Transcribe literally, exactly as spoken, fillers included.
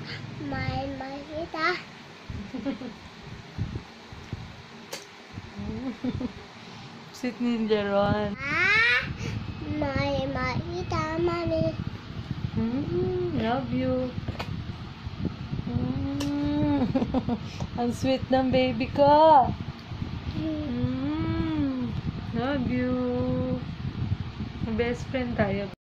May makita. Sweet Ninja Ron. Ah, may makita, mami. Mm, love you. Mm. Ang sweet ng baby ko. Mm, love you. Best friend tayo.